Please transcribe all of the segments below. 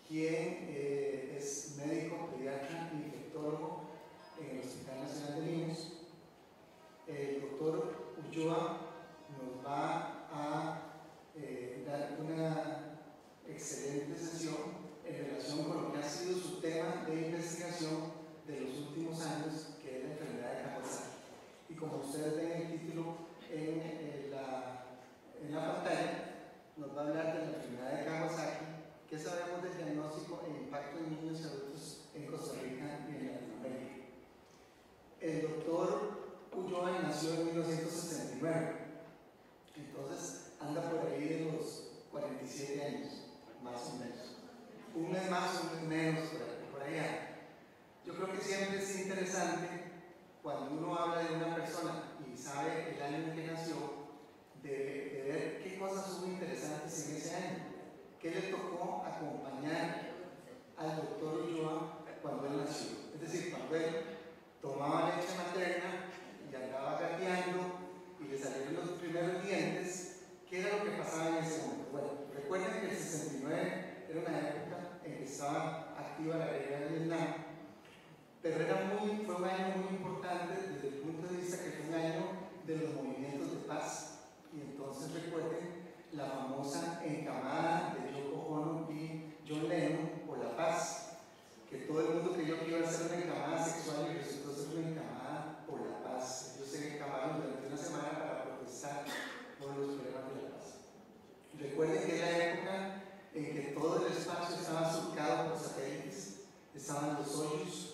quien es médico, pediatra y infectólogo en el Hospital Nacional de Niños. El doctor Ulloa nos va a dar una excelente sesión en relación con lo que ha sido su tema de investigación de los últimos años, que es la enfermedad de Kawasaki. Y como ustedes ven el título en la pantalla, nos va a hablar de la enfermedad de Kawasaki, qué sabemos del diagnóstico e impacto en niños y adultos en Costa Rica y en Latinoamérica. El doctor Ulloa nació en 1969, entonces anda por ahí de los 47 años, más o menos. Un mes más, un mes menos, por allá. Yo creo que siempre es interesante cuando uno habla de una persona y sabe el año en que nació, de ver qué cosas hubo interesantes en ese año, qué le tocó acompañar al doctor Ulloa cuando él nació. Es decir, cuando él tomaba leche materna y andaba gateando y le salieron los primeros dientes, ¿qué era lo que pasaba en ese momento? Bueno, recuerden que el 69 era una época en que estaba activa la guerra de Vietnam, pero fue un año muy importante desde el punto de vista que fue un año de los movimientos de paz. Y entonces recuerden la famosa encamada de Yoko Ono y John Lennon por la paz, que todo el mundo creyó que iba a ser una encamada sexual y resultó ser una encamada por la paz. Ellos se encamaron durante una semana para protestar por los problemas de la paz. Recuerden que era la época en que todo el espacio estaba surcado por satélites, estaban los Soyuz,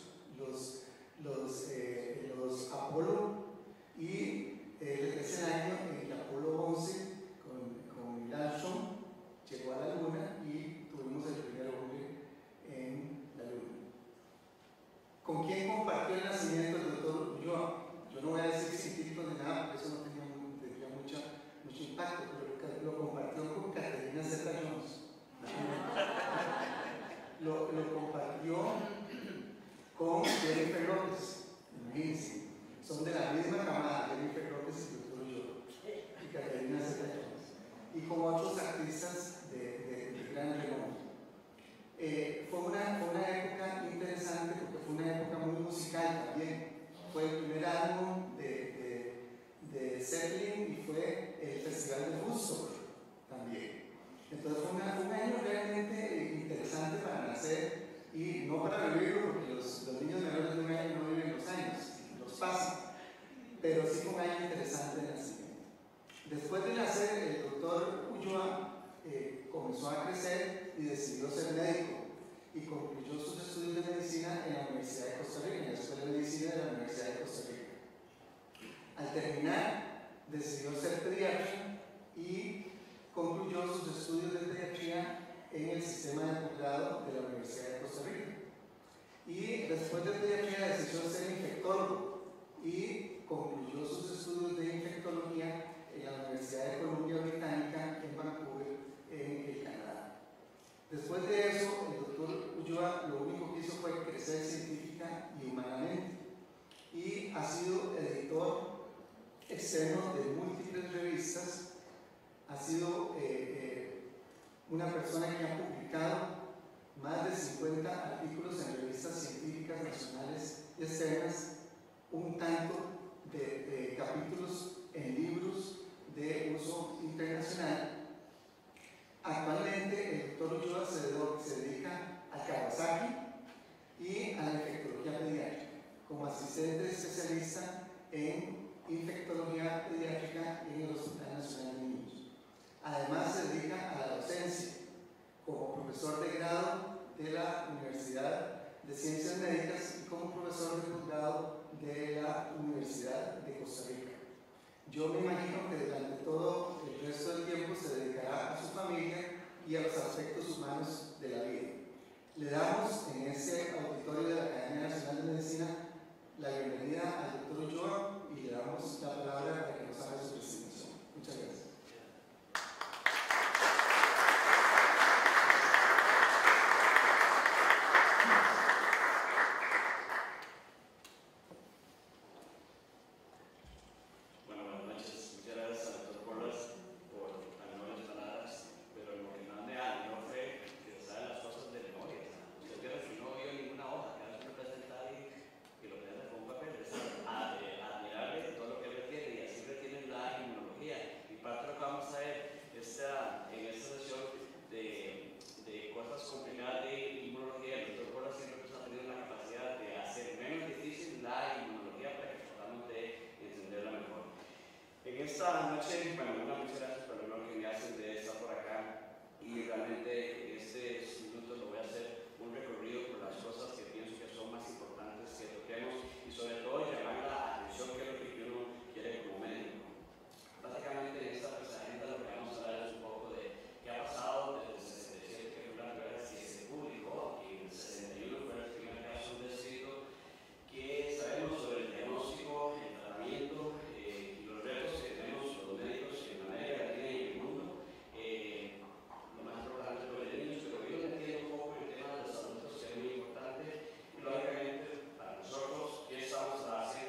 los Apolo, y es el año en que Apolo 11 con Neil Armstrong llegó a la Luna y tuvimos el primer hombre en la Luna. ¿Con quién compartió el nacimiento del doctor Ulloa? Yo no voy a decir científicos ni nada, porque eso no tendría mucho impacto, pero lo compartió con Caterina Zeta-Jones. Lo compartió con Jennifer López. Imagínense, son de la misma camada, Jennifer López y el doctor Ulloa, y Caterina Zeta-Jones, y con otros artistas de gran renombre. Fue una época interesante porque fue una época muy musical también. Fue el primer álbum de Zeppelin y fue el Festival de Woodstock también. Entonces fue un año realmente interesante para nacer y no para vivirlo, porque los niños menores de un año no viven los años, los pasan, pero sí fue un año interesante de nacimiento. Después de nacer, el doctor Ulloa comenzó a crecer y decidió ser médico y concluyó sus estudios de medicina en la Universidad de Costa Rica, en la Escuela de Medicina de la Universidad de Costa Rica. Al terminar, decidió ser pediatra y concluyó sus estudios de pediatría en el sistema de posgrado de la Universidad de Costa Rica. Y después de pediatría decidió ser infectólogo y concluyó sus estudios de infectología en la Universidad de Columbia Británica en Vancouver, en el Canadá. Después de eso, el doctor Ulloa lo único que hizo fue crecer científica y humanamente, y ha sido editor externo de múltiples revistas, ha sido una persona que ha publicado más de 50 artículos en revistas científicas nacionales y externas, un tanto de capítulos en libros de uso internacional. Actualmente el doctor Ulloa se dedica a Kawasaki y a la infectología pediátrica como asistente especialista en infectología pediátrica en el Hospital Nacional de Niños. Además se dedica a la docencia como profesor de grado de la Universidad de Ciencias Médicas y como profesor de posgrado de la Universidad de Costa Rica. Yo me imagino que durante todo el resto del tiempo se dedicará a su familia y a los aspectos humanos de la vida. Le damos en este auditorio de la Academia Nacional de Medicina la bienvenida al doctor Ulloa y le damos la palabra para que nos haga su presentación. Muchas gracias. esta noche, bueno, muchas gracias por el honor que me hacen de estar por acá y realmente en estos minutos lo voy a hacer un recorrido por las cosas que pienso que son más importantes que toquemos y sobre todo llamar la atención que es lo que uno quiere como médico. Básicamente en esta agenda lo que vamos a hablar es un poco de qué ha pasado desde el 67, que fue la primera vez que se publicó, y en el 61 fue el primer caso descrito, que sabemos sobre el diagnóstico, el tratamiento y los retos que tenemos los médicos en América Latina y en el mundo. Lo más importante es lo de niños, pero yo entiendo un poco el tema de los adultos, que es muy importante, y lógicamente para nosotros, ¿qué estamos haciendo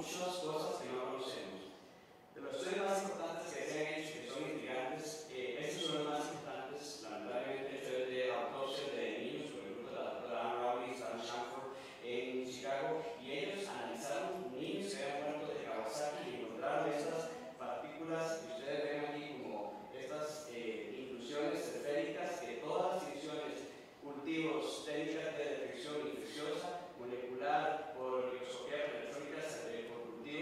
muchas cosas que no conocemos. De los estudios más importantes que se han hecho, que son intrigantes, estos son los más importantes, lamentablemente, estudios de autopsia de niños, por ejemplo, de la doctora Anne Robbins, Alan Shanford, en Chicago, y ellos analizaron niños que habían muerto de Kawasaki y encontraron estas partículas que ustedes ven aquí como estas inclusiones esféricas, que todas las inclusiones, cultivos, técnicas de detección infecciosa, molecular, por microscopía electrónica, por cultivo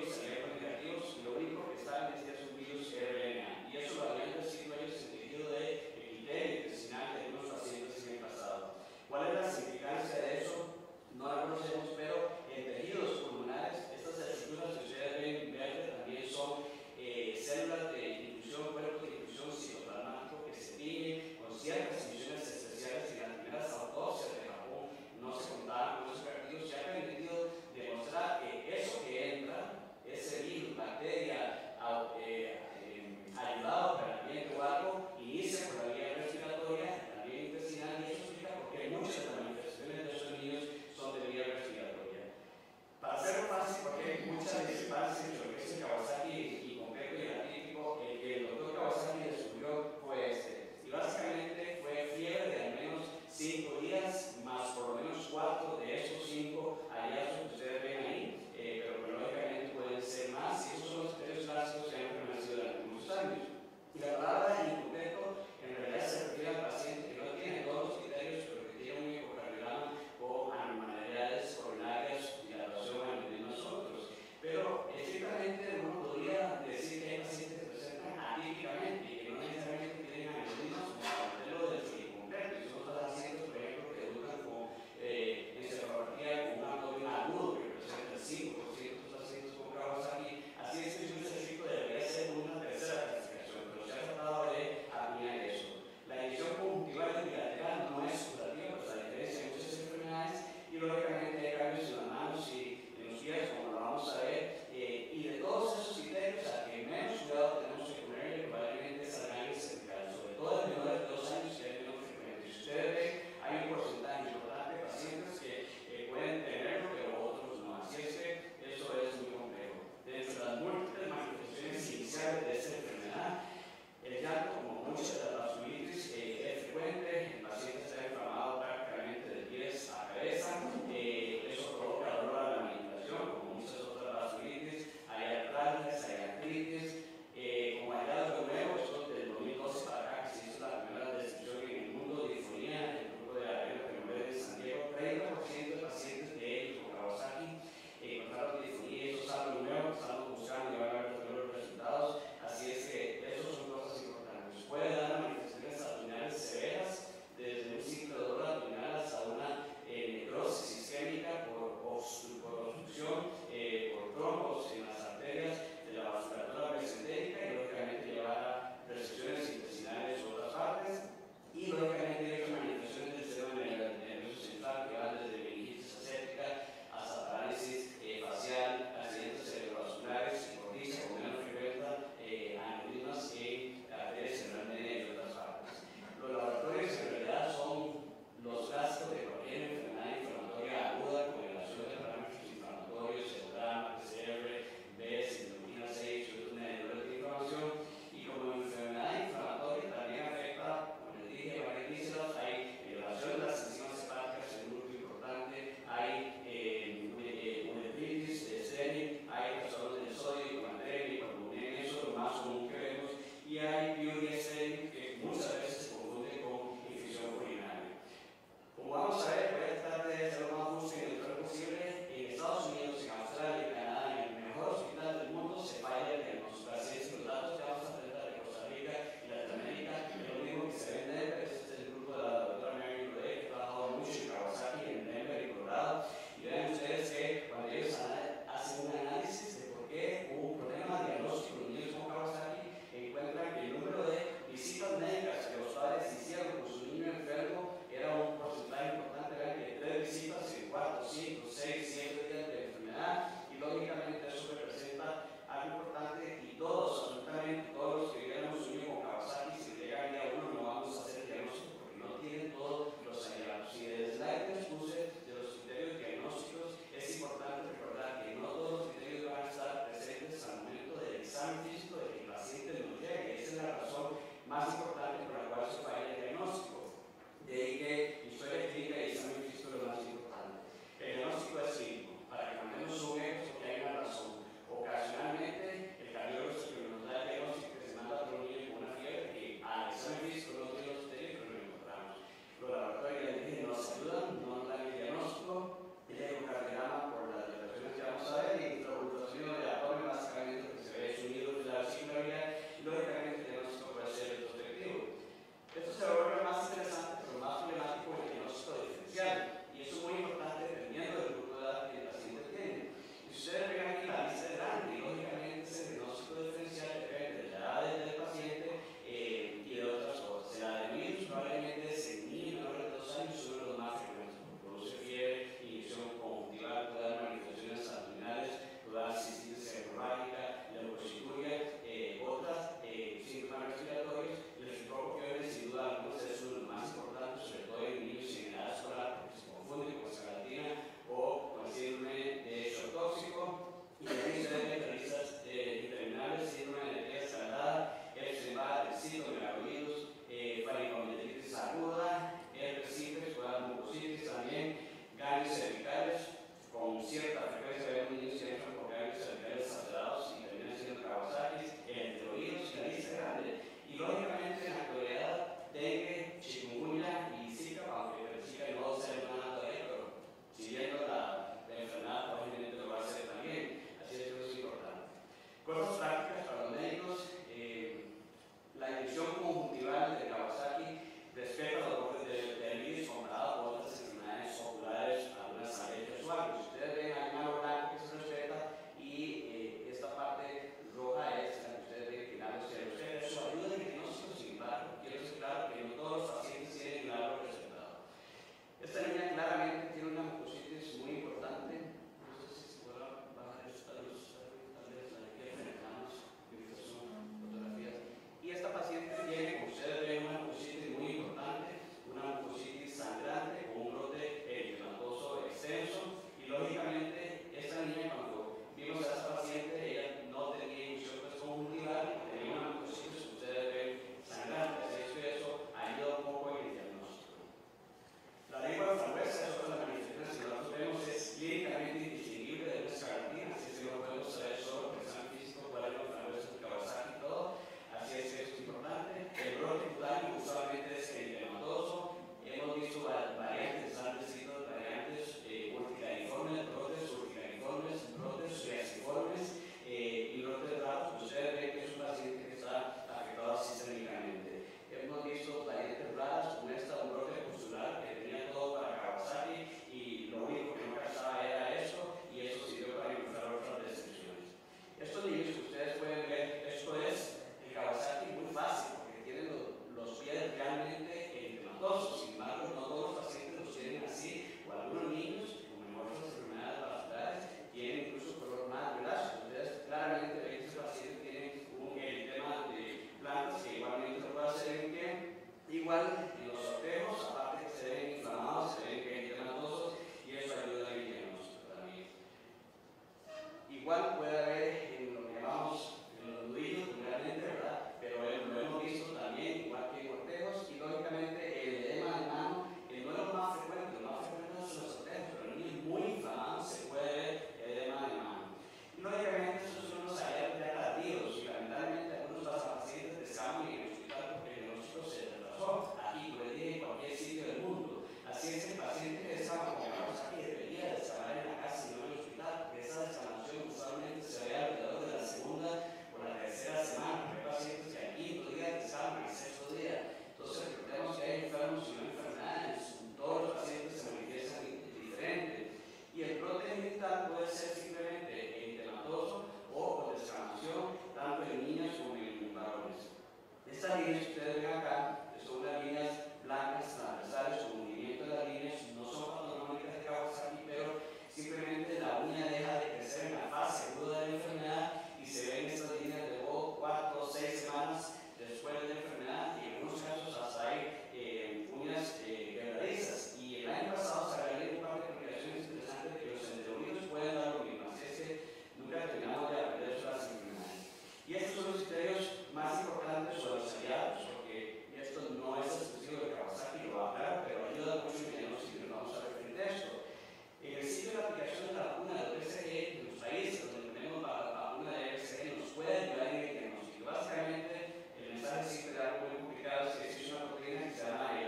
Igual puede haber en lo que llamamos en los nudillos, generalmente, ¿verdad? Pero lo hemos visto también, igual que en cortejos, y lógicamente el edema de mano, que no es lo más frecuente son los cortejos, pero en niños muy inflamados se puede ver edema de mano. Y lógicamente esos son los hallazgos ya tardíos, y lamentablemente algunos pacientes descaman en el hospital porque el diagnóstico se retrasó, aquí, como les dije, en cualquier sitio del mundo. Así es, el paciente que descama, como llamamos aquí, debería descamar en la casa y no en el hospital, porque esa descamación usualmente se ve alrededor de la segunda o la tercera semana. Hay pacientes que al quinto día descaman, al sexto día. Entonces, recordemos que hay enfermos y no enfermedades. Todos los pacientes se manifiestan diferente. Y el brote genital puede ser simplemente eritematoso o con descamación, tanto en niños como en varones. Estas líneas que ustedes ven acá son las líneas blancas transversales con movimiento de las líneas, no son patológicas de Kawasaki, pero simplemente la uña deja de crecer en la fase aguda de la enfermedad y se ven estas líneas de 4 o 6 semanas después de la enfermedad, y en algunos casos hasta hay uñas quebradizas. Y el año pasado se había un par de complicaciones interesantes que los enterovirus pueden dar lo mismo, así es que nunca terminamos de aprender sobre las enfermedades. Y estos son los criterios más importantes o los aliados, porque esto no es exclusivo de Kawasaki, lo va a hablar, pero ayuda mucho en el si nos vamos a referir a esto. En el sitio de la aplicación de la vacuna de BCG en los países donde tenemos la vacuna de BCG nos puede ayudar en el diagnóstico. Básicamente, el mensaje simple de algo muy complicado es que existe una proteína que se llama el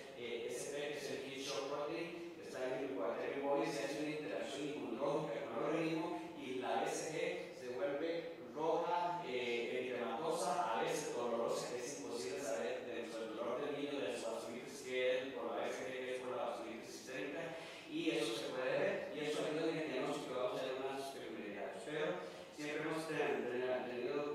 HSP, que es el Heat Shock Protein, que está en el Bacterium bovis, se hace una interacción inmunológica con el organismo y la BCG se vuelve roja, eritematosa, a veces dolorosa, que es imposible saber dentro del dolor del niño de su vasculitis que es por la BCG, que es por la vasculitis sistémica, y eso se puede ver, y eso ayuda en el diagnóstico. Vamos a ver unas peculiaridades, pero siempre hemos tenido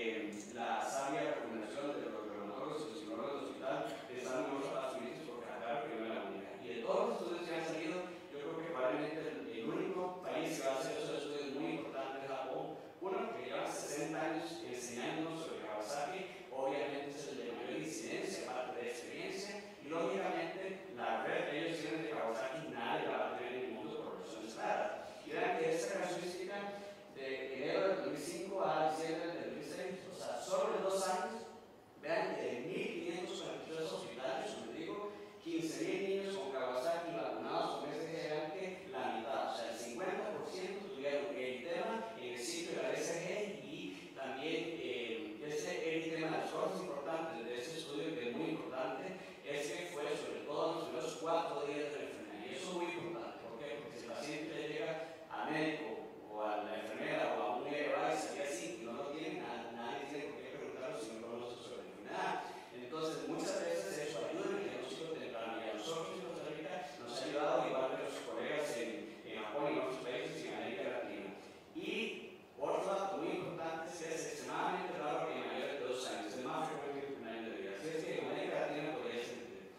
la sabia recomendación de los reumatólogos y los psicólogos del hospital pensando en otras vasculitis porque acá primero la única. Y de todos los estudios que han salido, yo creo que probablemente el único país que va a hacer esos estudios muy importantes es Japón. Uno, que lleva 60 años enseñándonos sobre Kawasaki, obviamente es el de mayor incidencia, aparte de experiencia, y lógicamente la red que ellos tienen de Kawasaki nadie la va a tener en el mundo por razones claras. Y vean que esta casuística de enero del 2005 a diciembre del 2006, o sea, solo en 2 años, vean que de 1.542 hospitales, como digo, 15.000 niños con Kawasaki vacunados con BCG, eran que la mitad, o sea, el 50% tuvieron eritema en el sitio de la BCG, y también ese eritema, las cosas importantes de ese estudio, que es muy importante, es que fue sobre todo en los primeros 4 días de la enfermedad. Y eso es muy importante. ¿Por qué? Porque si el paciente llega al médico o a la enfermera o a un EVA y salía así, y no lo tiene, nadie tiene por qué preguntarlo si no conoce sobre la enfermedad. Entonces, muchas veces eso ayuda en el diagnóstico temprano, y a nosotros en Costa Rica nos ha ayudado, igual que a los colegas en Japón y en otros países y en América Latina. Y otro dato muy importante es que es extremadamente raro que en mayores de 2 años, es más frecuente que un año de vida. Así es que en América Latina podría ser.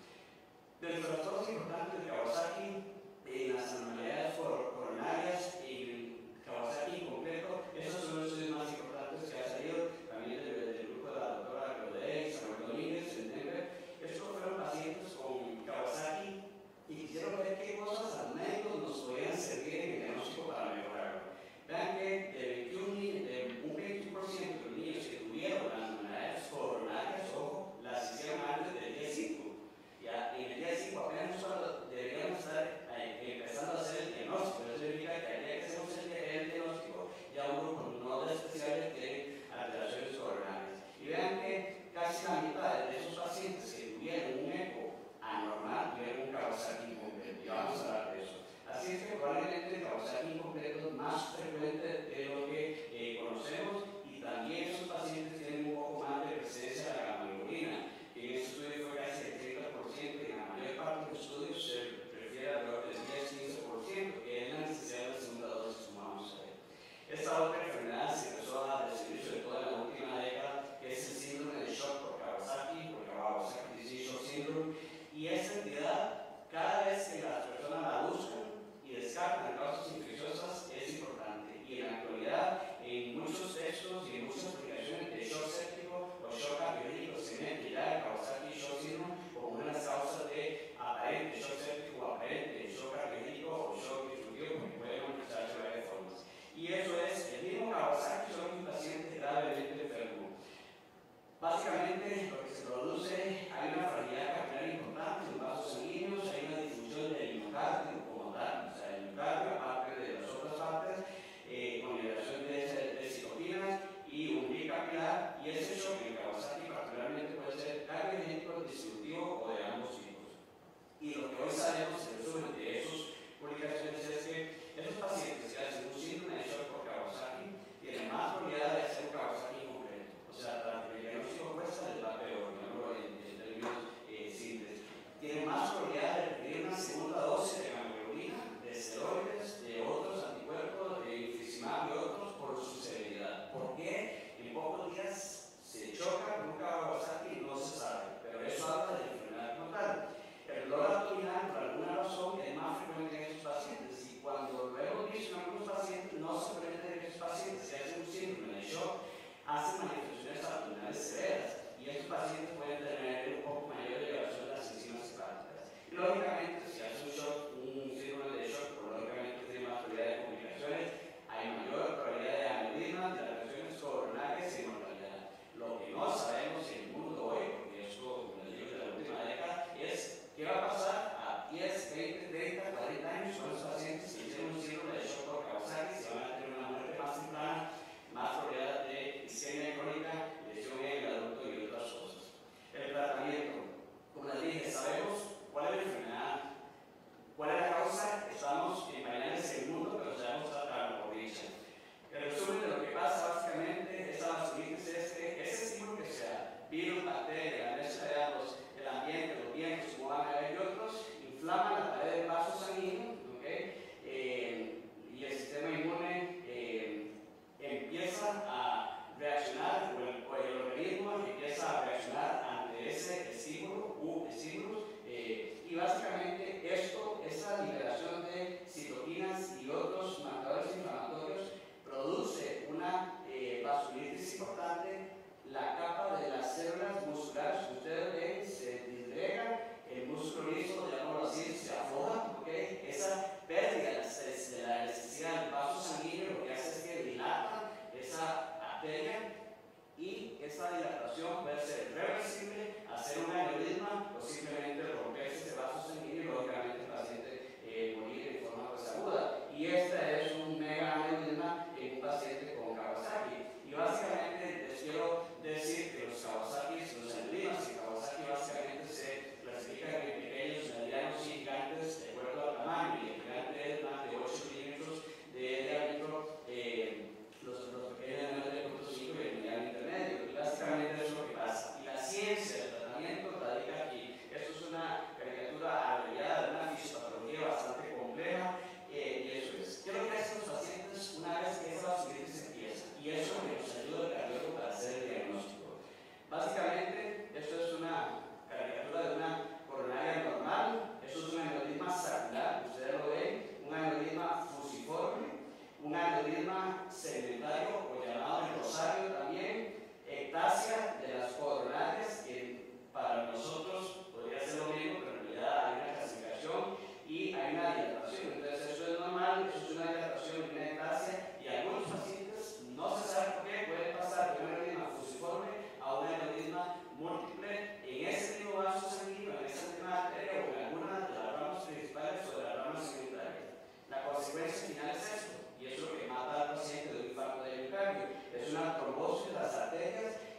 Dentro de las cosas importantes de Kawasaki, en las anormalidades coronarias, en Kawasaki en concreto, esos son los estudios más importantes que ha salido también del grupo de la doctora Rodríguez y Samuel Domínguez en Denver. Estos fueron pacientes con Kawasaki y quisieron ver qué cosas a los médicos nos podían servir en el diagnóstico para mejorarlo. Vean que un 21% de los niños que tuvieron las anormalidades coronarias, ojo, las hicieron antes del día 5. Ya en el día 5 apenas cuando deberíamos estar empezando a hacer el diagnóstico. Eso significa que al día que hacemos el diagnóstico, ya un grupo no de especiales tienen alteraciones coronarias. Y vean que casi la mitad de esos pacientes que tuvieron un eco anormal tuvieron un Kawasaki incompleto. Y vamos a hablar de eso. Así es que probablemente el Kawasaki incompleto es más frecuente de lo que conocemos, y también esos pacientes tienen un poco más de presencia de la gamma-globulina. En este estudio fue casi el 30%, y en la mayor parte de los estudios se prefiere alrededor del 10-15%, que es la necesidad de la segunda dosis, como vamos a ver. Esta otra enfermedad se empezó a describir sobre todo en la última década, que es el síndrome de shock por Kawasaki Disease Shock Syndrome, y esa entidad, cada vez que las personas la buscan y descartan causas infecciosas, es importante. Y en la actualidad, en muchos textos y en muchas aplicaciones de shock séptico o shock cardiológico, se mete ya el Kawasaki Shock Syndrome como una de las causas de aparente shock séptico o aparente shock cardiológico o shock disruptivo, porque puede manifestarse de varias formas. Y eso es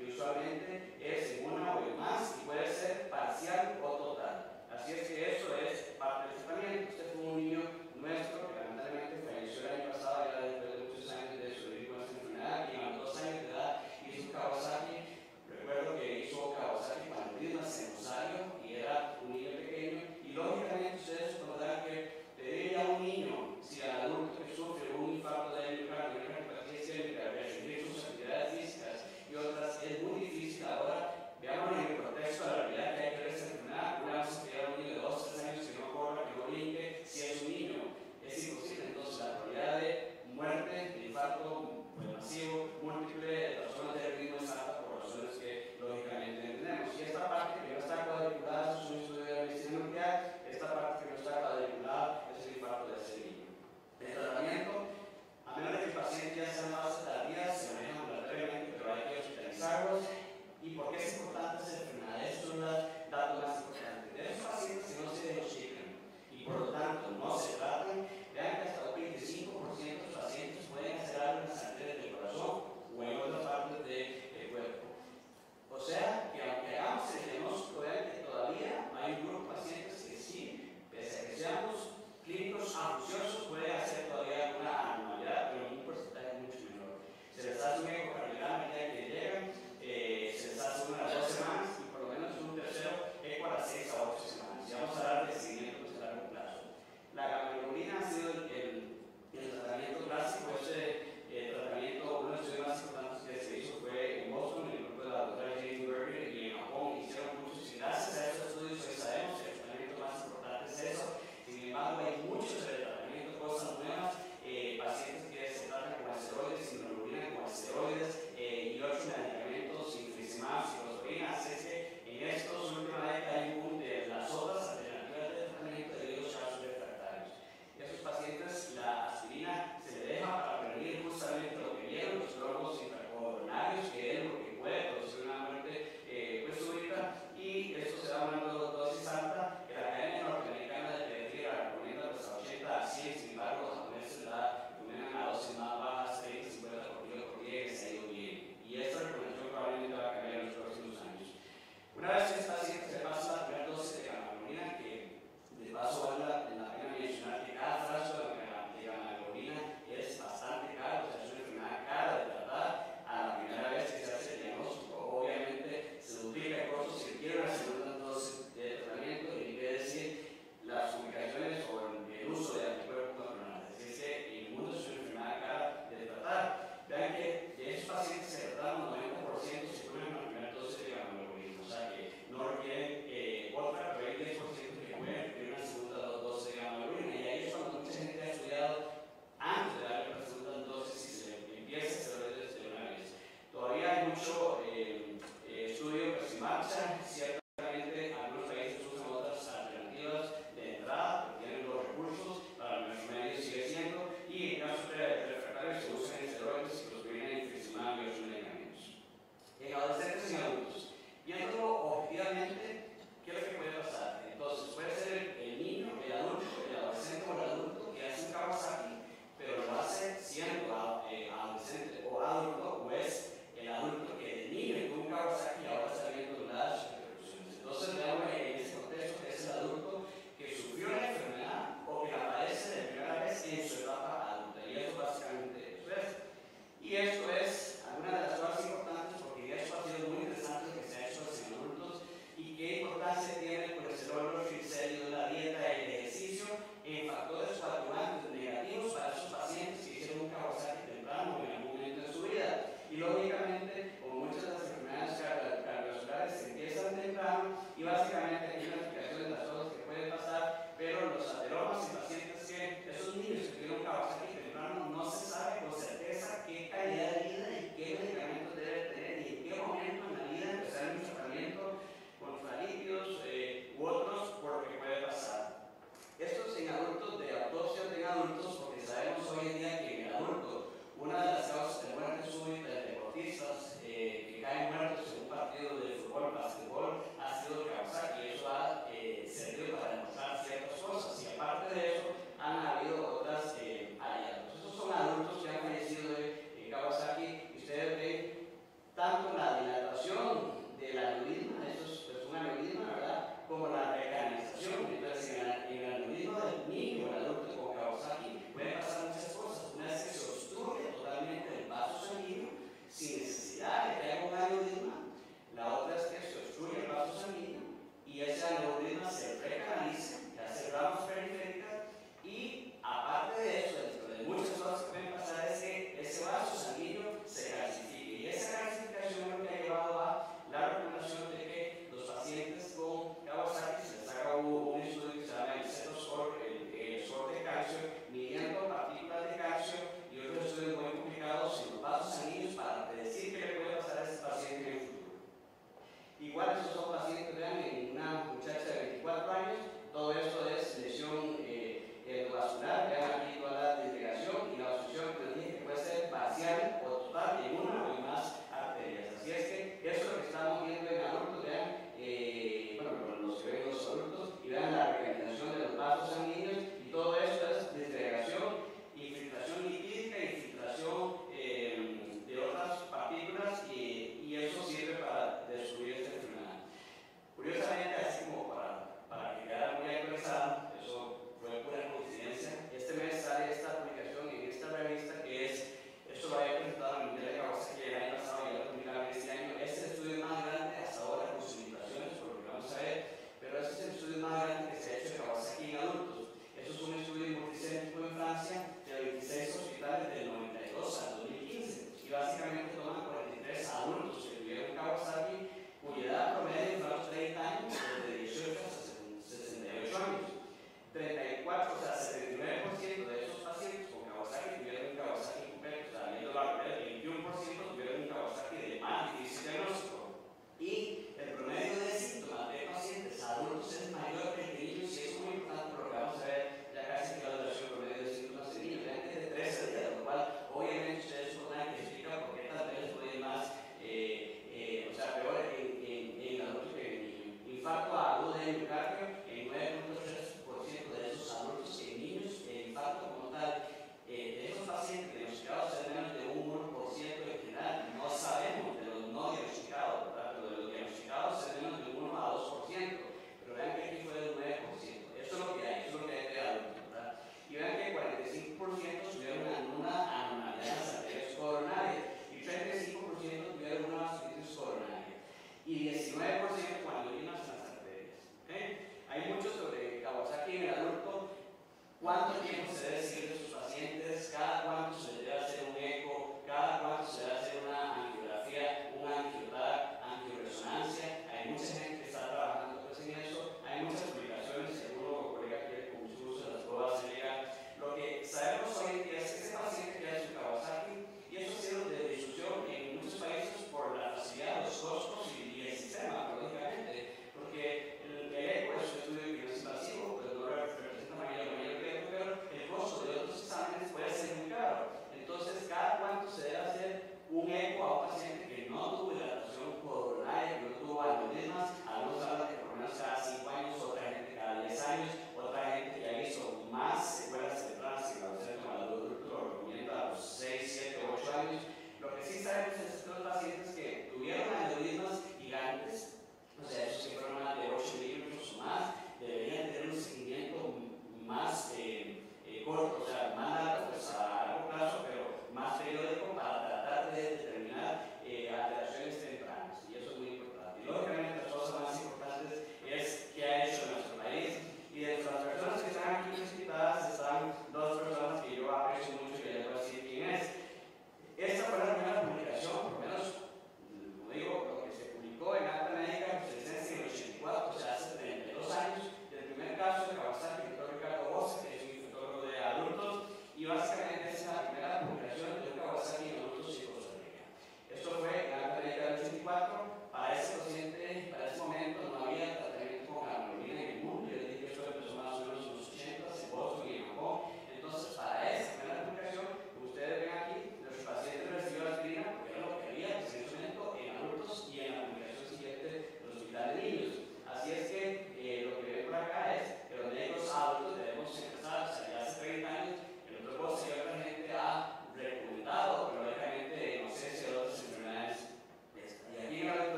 y usualmente es en una o en más y puede ser parcial o total. Así es que eso es parte del tratamiento. Este fue un niño nuestro que lamentablemente falleció el año pasado, ya después de muchos años de sobrevivir con esta enfermedad, y a los 2 años de edad hizo Kawasaki. Recuerdo que hizo Kawasaki Pandimas en Rosario y era un niño pequeño, y lógicamente ustedes recordarán que pedirle a un niño, si al adulto que sufre un infarto de miocardio, una cardiopatía isquémica, restringir sus actividades físicas y otras, es muy difícil. Ahora veamos en el contexto de la realidad que hay que ver esta enfermedad. Una vez que a un niño de 2 o 3 años que no corra, que no brinque, si es un niño, es imposible. Entonces la probabilidad de muerte, de infarto masivo, múltiple, de personas de ritmo es alta por razones que lógicamente entendemos. Y esta parte que no está cuadriculada es un estudio de la medicina nuclear, esta parte que no está cuadriculada es el infarto de ese niño. El tratamiento, a menos de que el paciente ya sea en fase tardía, se maneja ambulatoriamente, pero hay que hospitalizarlos. ¿Y por qué es importante esta enfermedad? Estos son los datos más importantes. De esos pacientes que no se diagnostican y por lo tanto no se tratan, vean que hasta un 25% de los pacientes pueden hacer algo en las arterias del corazón o en otras partes del cuerpo. O sea, que aunque hagamos el diagnóstico, vean que todavía hay un grupo de pacientes que sí, pese a que seamos clínicos acuciosos, pueden hacer todavía una anormalidad, pero en un porcentaje mucho menor. Se les hace un ecocardiograma ya que llegan, se les hace una a las 2 semanas y por lo menos un tercero eco a las 6 a 8 semanas. Y vamos a hablar de seguimientos a largo plazo. La gamma-globulina ha sido el tratamiento clásico. Este tratamiento, uno de los estudios más importantes que se hizo fue en Boston, en el grupo de la doctora Jane Berger, y en Japón hicieron muchos, y gracias a esos estudios hoy sabemos que el tratamiento más importante es eso. Sin embargo, hay muchos de tratamiento, cosas nuevas, pacientes que se tratan con esteroides, inmunoglobulina con esteroides, y otros medicamentos, infliximab, ciclosporina. Así es que en estos últimamente hay un boom de las otras alternativas de tratamiento debido a los casos refractarios. Y a esos pacientes la aspirina se le deja para prevenir justamente lo que vieron, los trombos intracoronarios, que es lo que puede producir una muerte pues súbita, y esto se va hablando de dosis alta, que la Academia Norteamericana de Pediatría la recomienda pues a 80 a 100, sin embargo los japoneses la recomiendan a dosis más bajas, 30, 50 por kilo por día, que se ha ido bien. Y esta recomendación probablemente va a cambiar en los próximos años. Una vez que este paciente se pasa la primera dosis de gamma-globulina, que de paso vale la pena mencionar que cada frasco de gamma-globulina es bastante caro, o sea, es una enfermedad cara de tratar. A la primera vez que se hace el diagnóstico, obviamente se duplica el costo si quiere una segunda dosis de tratamiento, y quiere decir las complicaciones o el uso de anticuerpos monoclonales. Así es que en el mundo es una enfermedad cara de tratar. Vean que de esos pacientes se trataron 90% se curan con la primera dosis de gamma-globulina, o sea que no requieren otra, pero hay 10% que pueden requerir una segunda dosis de gamma-globulina, y ahí es cuando mucha gente ha estudiado antes de darle la segunda dosis si se empieza a hacer desde una vez. Todavía hay mucho estudio que se marcha, ciertamente algunos países usan otras alternativas de entrada, que tienen los recursos, para nuestro medio sigue siendo, y en casos refractarios se usan esteroides, ciclosporina, infliximab y otros medicamentos. En adolescentes y adultos, viéndolo objetivamente, ¿qué es lo que puede pasar? Entonces, puede ser el niño, el adulto, el adolescente o el adulto que hace un Kawasaki, pero lo hace siendo adolescente o adulto, o es el adulto que de niño tuvo un Kawasaki y ahora está viendo las repercusiones. Entonces, veamos en ese contexto que es el adulto que sufrió la enfermedad o que la padece de primera vez en su etapa adulta, y eso básicamente eso es. Y esto es alguna de las cosas importantes, porque esto ha sido muy interesante lo que se ha hecho en adultos, y qué importancia tiene el colesterol, los triglicéridos, la dieta y el ejercicio en factores coagulantes negativos para esos pacientes que hicieron un Kawasaki temprano o en algún momento de su vida. Y lógicamente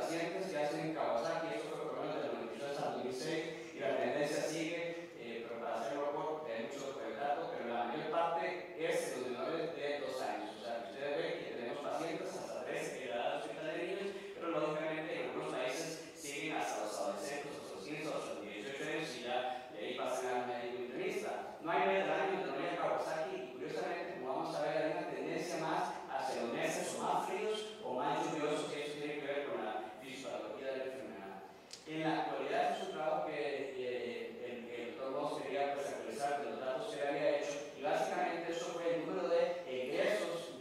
pacientes que hacen en Kawasaki, esto fue por lo menos del 93 hasta el 2006, y la tendencia sigue, pero para hacerlo corto, porque hay mucho dato, pero la mayor parte es en los menores de 2 años. O sea, ustedes ven que tenemos pacientes hasta 13 edad de hospital de niños, pero lógicamente en algunos países siguen hasta los adolescentes, hasta los 15, hasta los 18 años, y ya de ahí pasan al médico internista. No hay medio del año donde no haya Kawasaki, y curiosamente, como vamos a ver, hay una tendencia más hacia los meses o más fríos o más lluviosos, que eso tiene que ver con la fisiopatología de la enfermedad. En la actualidad, es un trabajo que el doctor Moss quería pues, actualizar de los datos que había hecho, y básicamente eso fue el número de egresos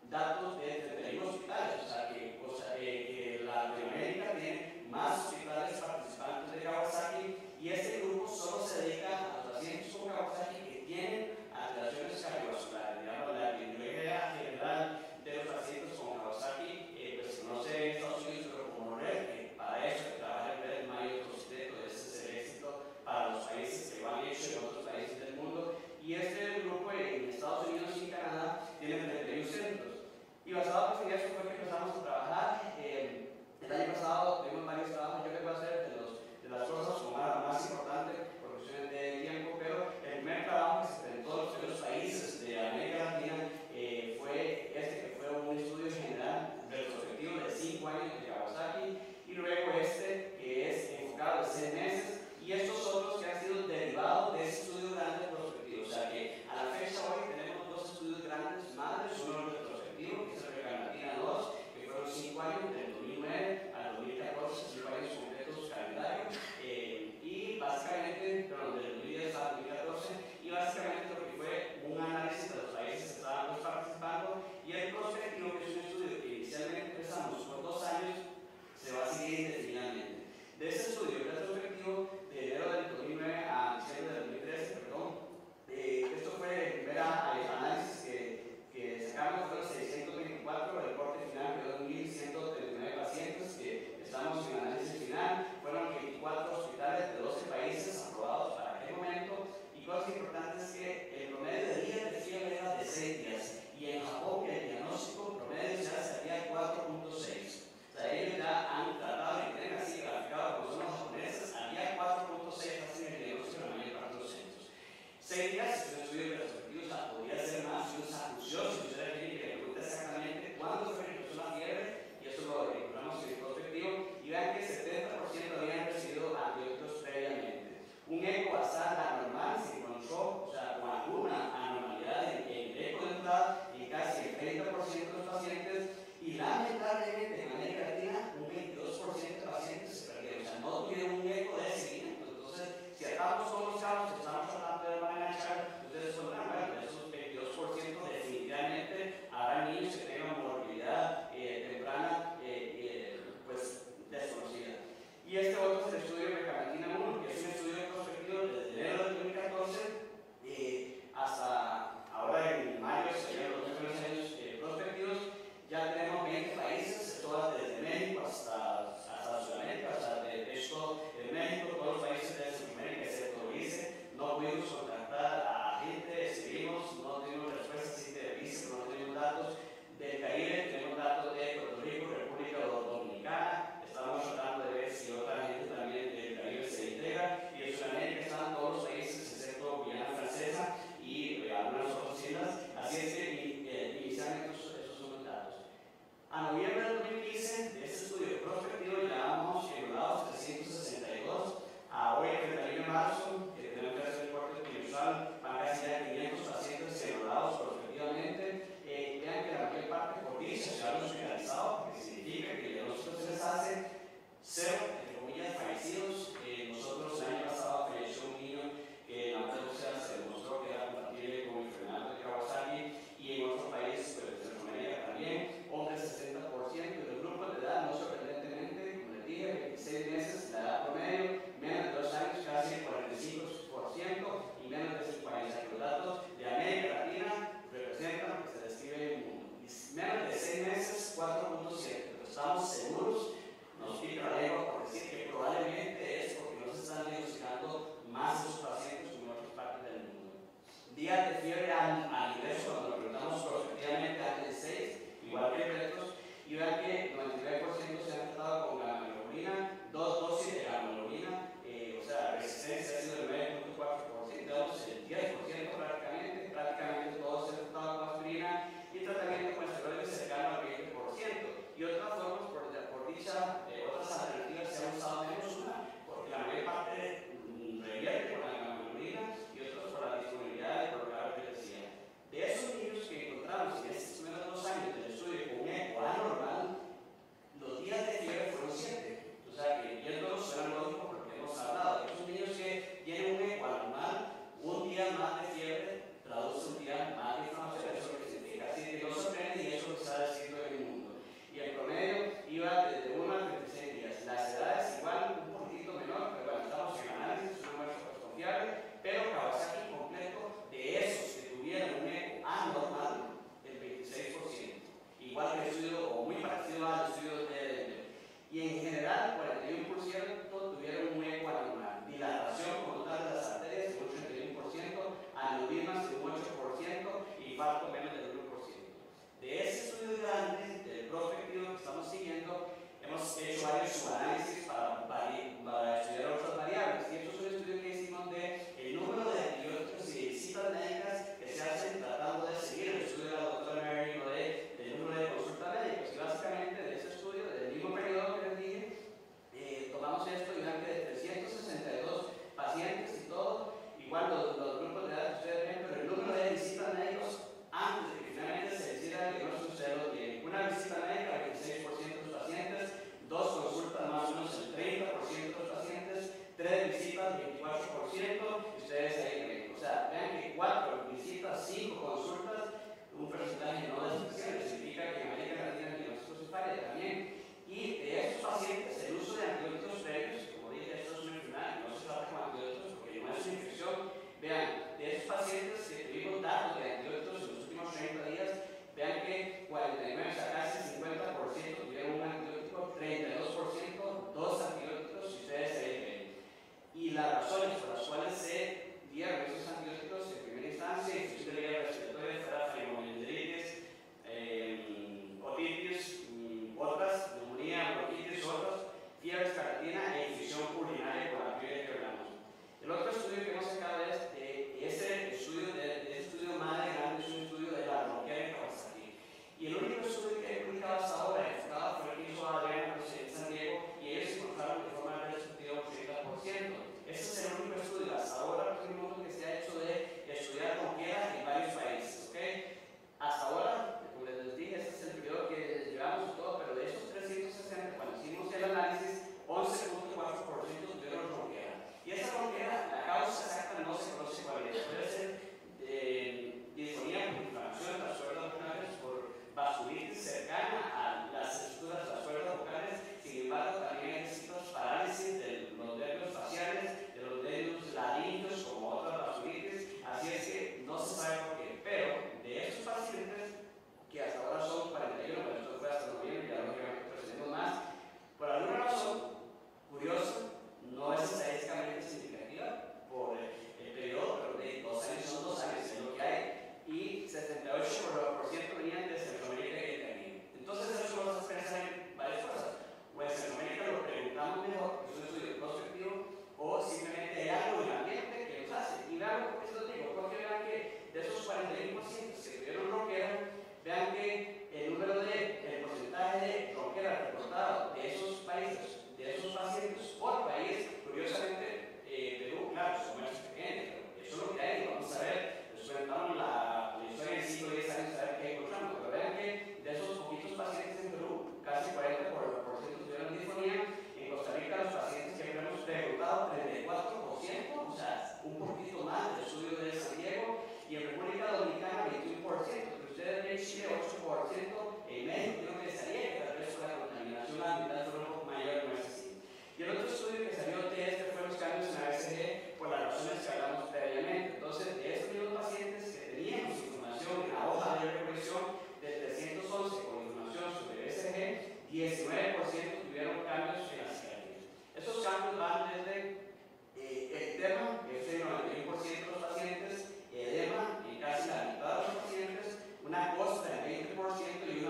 datos de 31 hospitales, o sea que Latinoamérica tiene más hospitales participantes de Kawasaki, y este grupo solo se dedica a los pacientes con Kawasaki que tienen alteraciones cardiovasculares. Digamos, la epidemiología general de los pacientes con Kawasaki, pues no sé en Estados Unidos, pero como que para eso que trabaja el Red Mayo Secreto, ese es el éxito para los países que lo han hecho en otros países del mundo. Y este grupo en Estados Unidos y Canadá tiene 31 centros. Y basado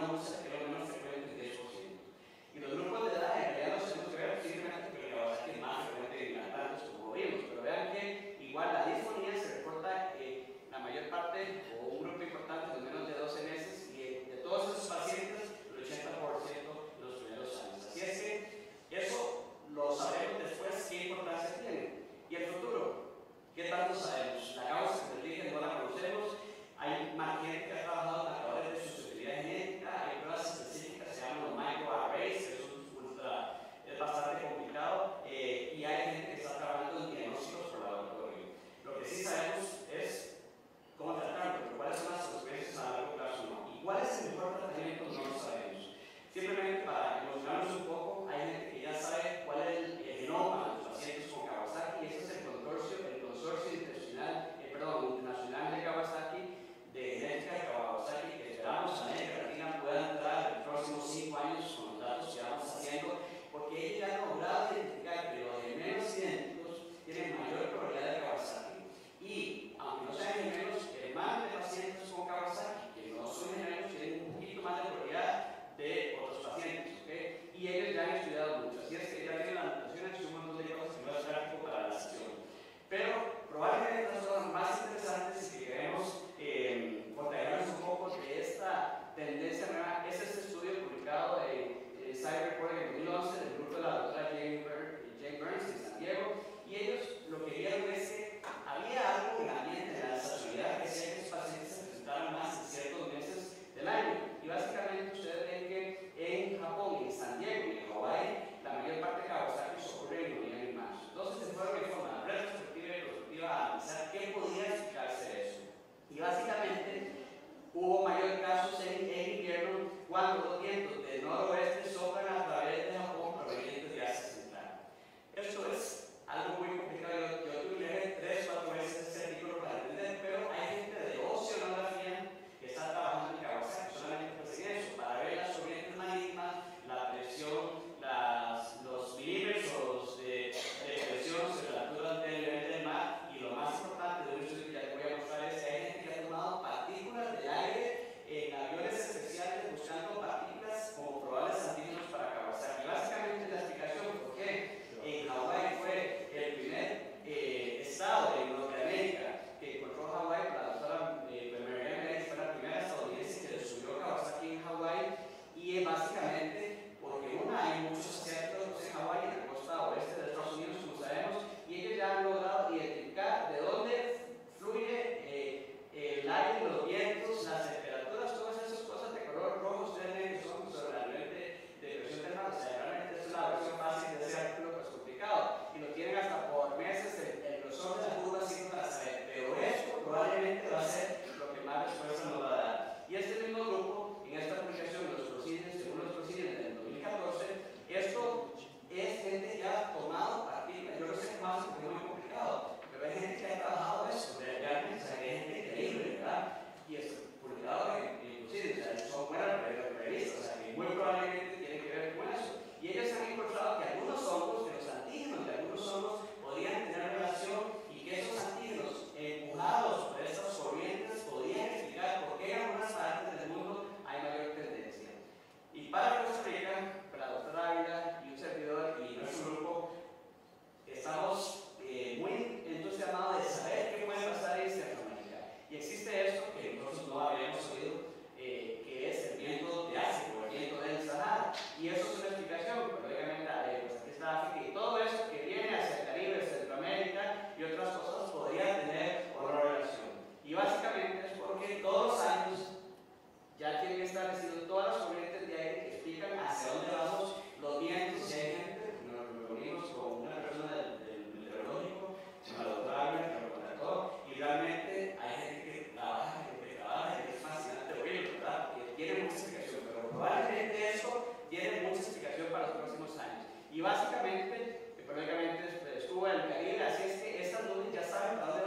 muestra que es lo menos frecuente, 10%. Y los grupos de edad en realidad los tenemos que ver simplemente porque la verdad es que es más frecuente en lactantes, como vimos, pero vean que igual la disfonía se reporta la mayor parte o un grupo importante de menos de 12 meses y de todos esos pacientes el 80% en los primeros años. Así es que eso lo sabremos después qué importancia tiene. ¿Y el futuro? ¿Qué tanto sabemos? La causa, como les dije, no la conocemos. Hay más gente que ha trabajado en marcadores de susceptibilidad genética, hay pruebas específicas, se llaman los microarrays, que es bastante complicado, y hay gente que está trabajando en diagnósticos por laboratorio. Lo que sí sabemos es cómo tratarlo, pero cuáles son las consecuencias a largo plazo no. Y cuál es el mejor tratamiento no lo sabemos. Simplemente para emocionarnos un poco, hay gente que ya sabe cuál es el genoma de los pacientes con Kawasaki, y ese es el consorcio internacional de Kawasaki, de genética de Kawasaki, que esperamos a América Latina pueda entrar en los próximos 5 años con los datos que vamos haciendo, porque ellos ya han logrado identificar que los gemelos idénticos tienen mayor probabilidad de Kawasaki. Y aunque no sean gemelos, el más de pacientes con Kawasaki, que no son gemelos, tienen un poquito más de probabilidad de otros pacientes, ¿okay? Y ellos ya han estudiado mucho, así es que ya tienen las mutaciones y un montón de cosas que no es práctico para la sesión. Pero probablemente las cosas más interesantes y que queremos contagiarnos un poco de esta tendencia nueva es este estudio publicado en Side Report en 2011 del grupo de la doctora Jane Burns en San Diego, y ellos lo que vieron es que había algo en el ambiente de la estacionalidad que hacía que los pacientes se presentaran más en ciertos meses del año. Y básicamente ustedes ven que en Japón, en San Diego y en Hawái, la mayor parte de Kawasaki ocurre en noviembre y marzo. Entonces se fueron en forma retrospectiva y prospectiva a analizar qué podía explicarse eso. Y básicamente hubo mayor casos en invierno cuando los vientos del noroeste soplan a través de Japón provenientes de Asia Central. Esto es algo muy complicado. Yo tuve que leer 3 o 4 veces este artículo para entender, pero hay gente de oceanografía que está trabajando en Kawasaki solamente pues en eso, para ver las corrientes marítimas, la presión, los milímetros de presión sobre la altura del nivel del mar, y lo más importante de un estudio que ya te voy a mostrar es que hay gente que ha tomado partículas de aire en aviones especiales buscando partículas como probables antígenos para Kawasaki. Básicamente la explicación por qué en Hawái fue el primer estado en Norteamérica que encontró Hawái, la doctora Mary Ellen fue la primera estadounidense que descubrió Kawasaki en Hawái, y es básicamente porque hay muchos asiáticos en Hawái, en la costa oeste de Estados Unidos, como sabemos, y ellos ya han logrado identificar de dónde fluye el aire, los vientos, las temperaturas, todas esas cosas de color rojo, ustedes ven que son sobre el nivel de presión termal. O sea, realmente es una versión fácil de ese artículo, pues complicado, y lo tienen hasta por meses el grosor de la curva así para saber, pero esto probablemente va a ser lo que más respuesta nos va a dar. Y este mismo grupo, en esta publicación de los procedimientos, según los procedimientos del 2014, esto es gente que ha tomado partículas. Yo no sé más, porque es muy complicado, pero hay gente que ha trabajado eso, realmente, o sea, hay gente increíble, ¿verdad? Y es publicado inclusive, o sea, son buenas revistas, o sea, que muy probablemente tiene que ver con eso. Y ellos han encontrado que algunos hongos, que los antígenos de algunos hongos podían tener relación, y que esos antígenos empujados por estas corrientes podían explicar por qué en algunas partes del mundo hay mayor tendencia. Y para Costa Rica, para la doctora Ávila y un servidor y nuestro grupo, estamos muy entusiasmados de saber qué puede pasar en Centroamérica. Y existe esto que nosotros no habíamos oído, que es el viento de África o el viento del Sahara. Y eso es una explicación, pero obviamente pues aquí está África, y todo eso que viene hacia el Caribe, Centroamérica y otras cosas podría tener una relación. Y básicamente es porque todos los años ya tienen establecido todas las corrientes de aire que explican hacia dónde vamos los vientos. Y hay gente, nos reunimos con una persona del meteorológico, se llama la doctora Ávila, que lo contactó, y realmente hay gente que trabaja, y es fascinante oírlo, ¿verdad? Que tiene mucha explicación, pero probablemente eso tiene mucha explicación para los próximos años. Y básicamente, económicamente estuvo en el Caribe, así es que estas nubes ya saben para dónde